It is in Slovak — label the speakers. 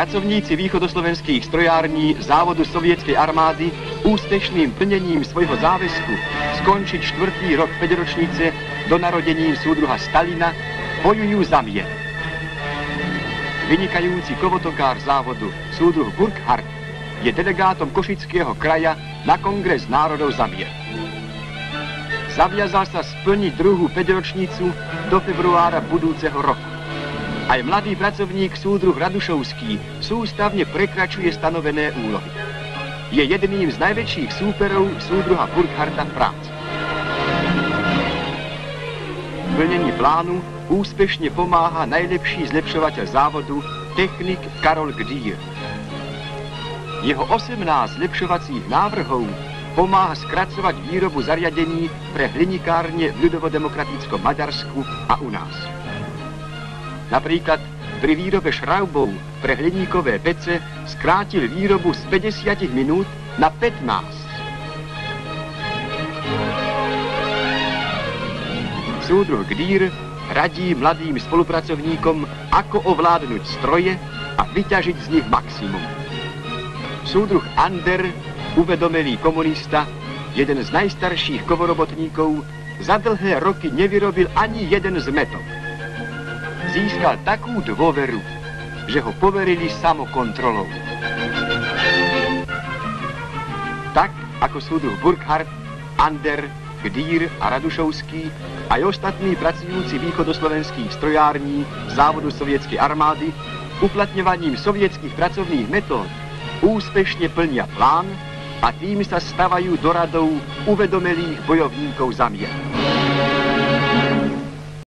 Speaker 1: Pracovníci východoslovenských strojární závodu sovietskej armády úspešným plnením svojho záväzku skončiť 4. rok 5-ročnice do narodenín súdruha Stalina bojujú za mier. Vynikajúci kovotokár závodu súdruh Burkhardt je delegátom Košického kraja na Kongres národov za mier. Zaviazal sa splniť druhú 5-ročnicu do februára budúceho roku. Aj mladý pracovník súdruh Radušovský sústavne prekračuje stanovené úlohy. Je jedným z najväčších súperov súdruha Burkhardta v práci. V plnení plánu úspešne pomáha najlepší zlepšovateľ závodu, technik Karol Gdír. Jeho 18 zlepšovacích návrhov pomáha skracovať výrobu zariadení pre hlinikárne v ľudovodemokratickom Maďarsku a u nás. Napríklad pri výrobe šraubov pre hliníkové pece skrátil výrobu z 50 minút na 15. Súdruh Gdír radí mladým spolupracovníkom, ako ovládnuť stroje a vyťažiť z nich maximum. Súdruh Ander, uvedomelý komunista, jeden z najstarších kovorobotníkov, za dlhé roky nevyrobil ani jeden zmetok. Získal takú dôveru, že ho poverili samokontrolou. Tak ako súdruh Burkhardt, Ander, Gdír a Radušovský, aj ostatní pracujúci východoslovenských strojární závodu sovietskej armády uplatňovaním sovietských pracovných metód úspešne plnia plán a tým sa stavajú do radov uvedomelých bojovníkov za mier.